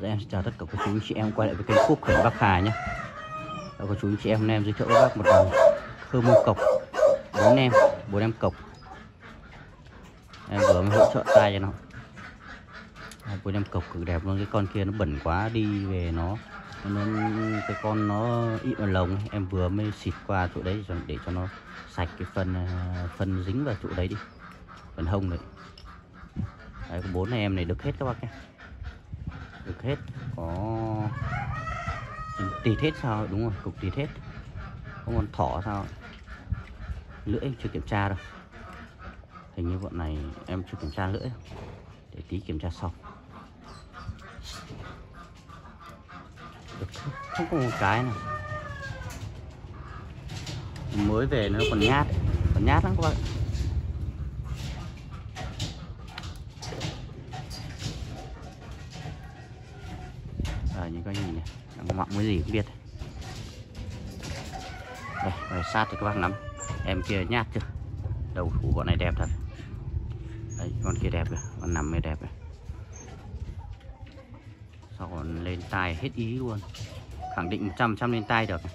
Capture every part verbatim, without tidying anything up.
Em xin chào tất cả các chú anh chị em quay lại với kênh Quốc Khởi Bắc Hà nhé. Các chú anh chị em, hôm nay em giới thiệu với bác một dòng khơ mô cộc bốn em bốn em cộc. Em vừa mới hỗ trợ tay cho nó. bốn em cộc cực đẹp luôn. Cái con kia nó bẩn quá, đi về nó nó cái con nó ị vào lồng. Em vừa mới xịt qua chỗ đấy để cho nó sạch cái phần phần dính vào chỗ đấy đi, phần hông đấy. Đấy, có bốn em này được hết các bác nhé, được hết. Có tịt hết sao, đúng rồi, cục tịt hết. Có con thỏ sao, lưỡi em chưa kiểm tra đâu, hình như bọn này em chưa kiểm tra lưỡi, để tí kiểm tra sau. Được, không có một cái nào mới về nó còn nhát, còn nhát lắm các bạn. À, những cái gì này đang mọng cái gì không biết. Đây, đây sát thì các bác nắm. Em kia nhát chưa, đầu thủ bọn này đẹp thật. Đấy, con kia đẹp rồi, con nằm mới đẹp rồi. Sau còn lên tai hết ý luôn, khẳng định một trăm phần trăm lên tai được.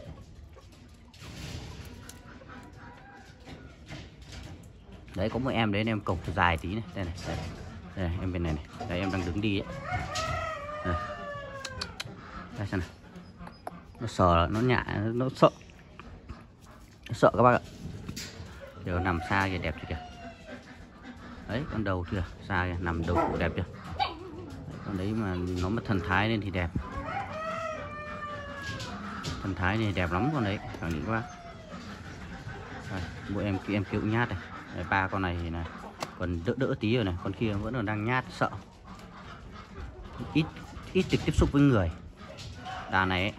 Đấy, có một em đấy, em cộc dài tí này, đây này, đây, đây em bên này này, đây em đang đứng đi ấy. Đây. Đây xem này, nó sờ, nó nhả, nó sợ, nó sợ các bác ạ. Giờ nằm xa kìa, đẹp chưa kìa. Đấy, con đầu chưa, xa kìa, nằm đầu cụ đẹp chưa. Đấy, con đấy mà nó mất thần thái lên thì đẹp. Thần thái này đẹp lắm con đấy, khẳng định các bác. Đây, mỗi em kia em kêu nhát này. Đấy, ba con này thì này còn đỡ đỡ tí rồi này, con kia vẫn còn đang nhát sợ. Ít ít trực tiếp xúc với người. Đàn này ấy,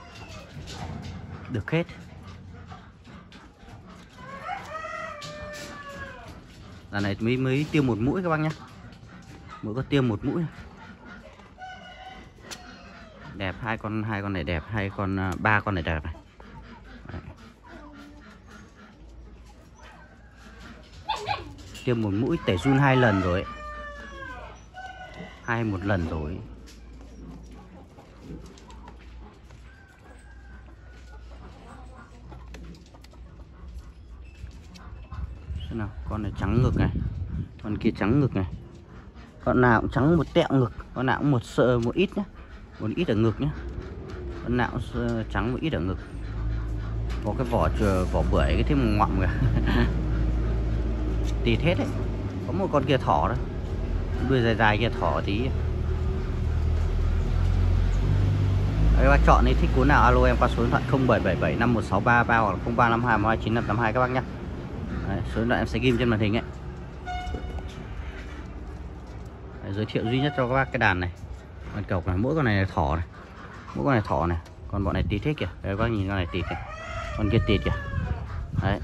được hết. Đàn này mới mới tiêm một mũi các bác nhé, mới có tiêm một mũi. Đẹp, hai con hai con này đẹp, hai con ba con này đẹp này. Đấy. Tiêm một mũi, tẩy run hai lần rồi ấy. Hai một lần rồi. Thế nào, con này trắng ngực này, con kia trắng ngực này, con nào cũng trắng một tẹo ngực, con nào cũng một sợ một ít nhé, một ít ở ngực nhé, con nào cũng trắng một ít ở ngực. Có cái vỏ vỏ bưởi cái thế mà ngoạm kìa. Tịt hết đấy. Có một con kia thỏ đó, đuôi dài dài kia thỏ tí. Các bác chọn đi, thích cuốn nào alo em qua số điện thoại không bảy bảy bảy năm một sáu ba ba hoặc không ba năm hai một hai chín năm tám hai các bác nhé. Đấy, số điện thoại em sẽ ghim trên màn hình ấy. Đấy, giới thiệu duy nhất cho các bác cái đàn này, con cộc này, mỗi con này là thỏ này, mỗi con này thỏ này, còn bọn này tịt hết kìa. Đấy, các bác nhìn con này tịt kìa, con kia tịt kìa. Đấy,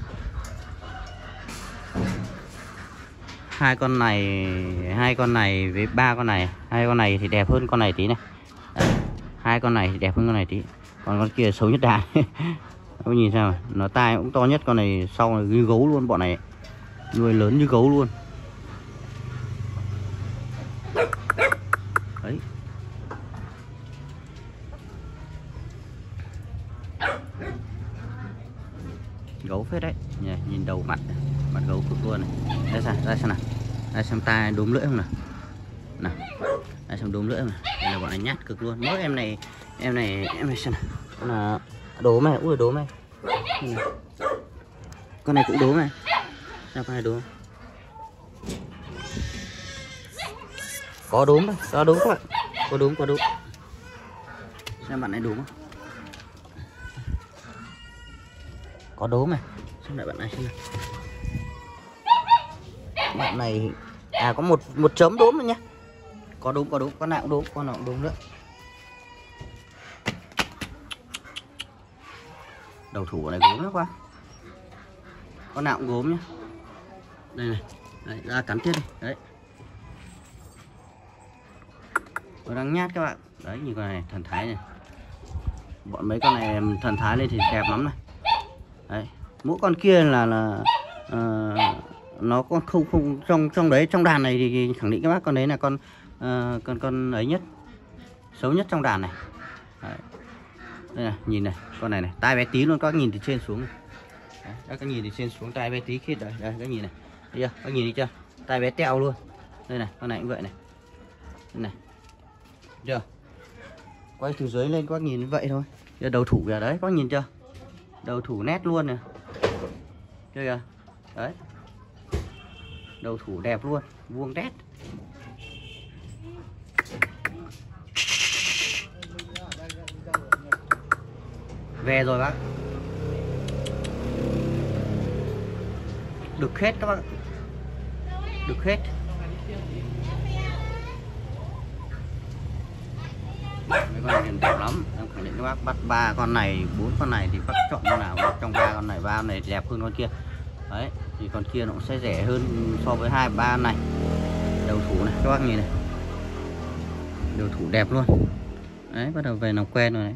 hai con này, hai con này với ba con này, hai con này thì đẹp hơn con này tí này. Đấy, hai con này thì đẹp hơn con này tí, còn con kia xấu nhất đàn. Các nhìn sao mà, nó tai cũng to nhất, con này sau này như gấu luôn, bọn này nuôi lớn như gấu luôn. Đấy, gấu phết đấy. Nhìn, nhìn đầu mặt, mặt gấu cực luôn này. Đây xem, đây xem nào, đây xem tai đốm lưỡi không nào, nào, đây xem đốm lưỡi không nào. Đây là bọn này nhát cực luôn. Mỗi em này, em này, em này xem nào, con là đốm này, ui đốm này. Con này cũng đốm này, sao con này đốm? Có đốm thôi, có đốm các bạn, có đốm, có đốm. Xem bạn này đốm không? Có đốm này, xem lại bạn này xem nào. Bạn này à có một một chấm đốm rồi nhá. Có đốm, có đốm, con nào cũng đốm, con nào cũng đốm nữa. Đầu thủ này gốm lắm quá, con nào cũng gốm nhá. Đây này, đấy, ra cắn tiếp đi, đấy. Nó đang nhát các bạn. Đấy, nhìn con này thần thái này. Bọn mấy con này thần thái lên thì đẹp lắm này. Đấy, mỗi con kia là là uh, nó con không không trong trong đấy, trong đàn này thì khẳng định các bác con đấy là con uh, con con ấy nhất, xấu nhất trong đàn này. Đấy. Đây này, nhìn này, con này này, tai bé tí luôn, các nhìn từ trên xuống này. Đấy, các nhìn từ trên xuống tai bé tí khít đấy, đây các nhìn này, thấy chưa? Các nhìn thấy chưa? Tai bé teo luôn. Đây này, con này cũng vậy này. Đây này. Chưa? Quay từ dưới lên các nhìn như vậy thôi. Giờ đầu thủ kìa đấy, các nhìn chưa? Đầu thủ nét luôn nè. Chưa kìa? Đấy. Đầu thủ đẹp luôn, vuông đét. Về rồi bác. Được hết các bác. Được hết. Mấy con này đẹp lắm. Em khẳng định các bác bắt ba con này, bốn con này thì bác chọn con nào trong ba con này, ba con này đẹp hơn con kia. Đấy, thì con kia nó cũng sẽ rẻ hơn so với hai ba này. Đầu thủ này các bác nhìn này. Đầu thủ đẹp luôn. Đấy, bắt đầu về làm quen rồi đấy.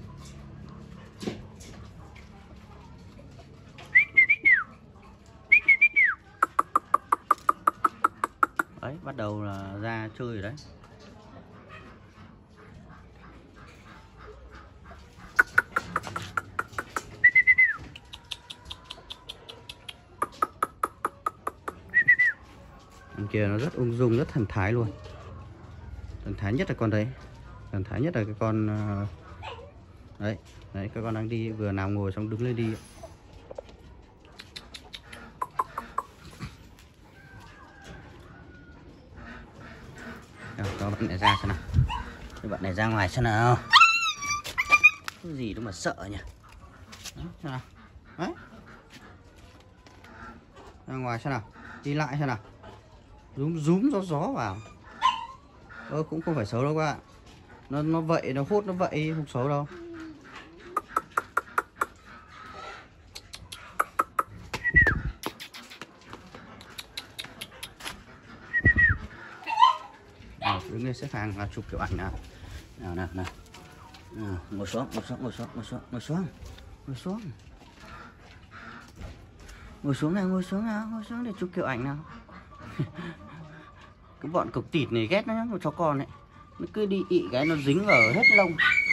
Đấy, bắt đầu là ra chơi rồi đấy. Con kia nó rất ung dung, rất thần thái luôn. Thần thái nhất là con đấy. Thần thái nhất là cái con đấy, đấy các con đang đi, vừa nào ngồi xong đứng lên đi. Nào, cho bạn này ra xem nào. Cho bạn này ra ngoài xem nào. Cái gì đâu mà sợ nhỉ. Đấy, xem nào. Đấy. Ra ngoài xem nào. Đi lại xem nào. Rúm rúm gió gió vào. Ơ cũng không phải xấu đâu các bạn. Nó nó vậy, nó hút nó vậy không xấu đâu. Nào, đứng lên xếp hàng là chụp kiểu ảnh nào. Nào nào nào. Nào, ngồi xuống, ngồi xuống, ngồi xuống, ngồi xuống, ngồi xuống. Ngồi xuống. Ngồi xuống nào, ngồi xuống nào, ngồi xuống để chụp kiểu ảnh nào. Cái bọn cục tịt này ghét nó nhá, một chó con ấy. Nó cứ đi ị cái nó dính ở hết lông.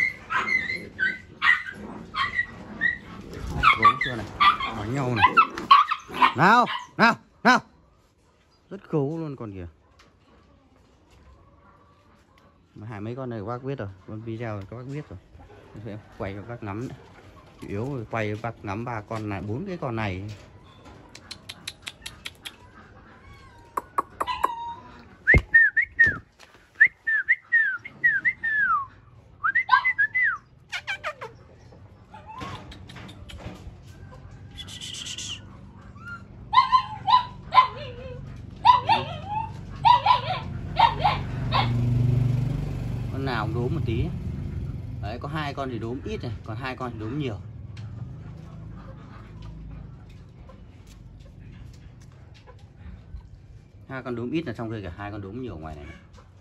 Gấu chưa này, đánh nhau này. Nào, nào, nào. Rất gấu luôn con kìa. Mà hai mấy con này các bác biết rồi, con video này các bác biết rồi. Em quay cho các bác ngắm nữa. Chủ yếu quay cho bác ngắm ba con này, bốn cái con này. Con nào cũng đốm một tí. Đấy, có hai con thì đốm ít này, còn hai con thì đốm nhiều. Hai con đốm ít là trong đây cả, hai con đốm nhiều ngoài này, này.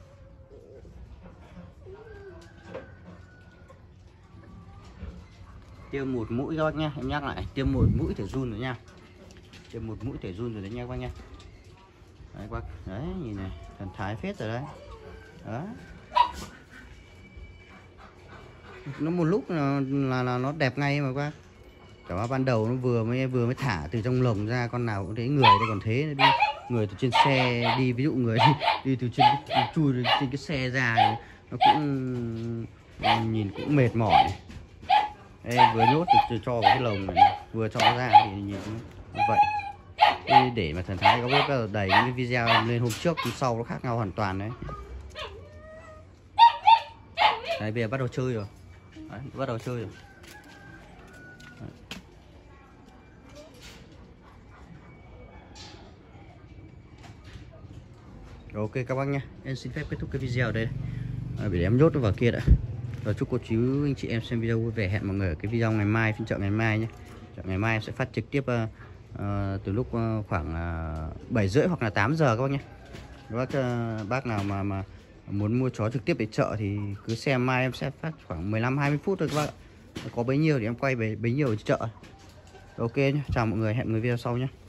Tiêm một mũi các bác nha, em nhắc lại, tiêm một mũi thể run rồi nha. Tiêm một mũi thể run rồi đấy nha các bác nha. Đấy các bác, đấy nhìn này, thần thái phết rồi đấy. Đó. Nó một lúc là, là, là nó đẹp ngay mà các bác. Cả ba ban đầu nó vừa mới vừa mới thả từ trong lồng ra, con nào cũng thấy người đây còn thế đi, người từ trên xe đi, ví dụ người đi, đi từ trên cái, chui trên cái xe ra nó cũng nhìn cũng mệt mỏi. Ê, vừa nhốt thì cho vào cái lồng này, vừa cho nó ra thì nhìn cũng vậy. Ê, để mà thần thái có biết là đẩy những cái video lên hôm trước hôm sau nó khác nhau hoàn toàn đấy. Đấy bây giờ bắt đầu chơi rồi. Đấy, bắt đầu chơi rồi. Đấy. Ok các bác nha, em xin phép kết thúc cái video ở đây. À, để em nhốt nó vào kia đã. Và chúc cô chú anh chị em xem video vui vẻ. Hẹn mọi người ở cái video ngày mai, phiên chợ ngày mai nhé. Chợ ngày mai em sẽ phát trực tiếp uh, uh, từ lúc uh, khoảng uh, bảy rưỡi hoặc là tám giờ các bác nhé. Các bác, uh, bác nào mà mà muốn mua chó trực tiếp để chợ thì cứ xem, mai em sẽ phát khoảng mười lăm hai mươi phút thôi các bác ạ. Có bấy nhiêu thì em quay bấy, bấy nhiêu ở chợ. Ok nhé, chào mọi người, hẹn mọi người video sau nhé.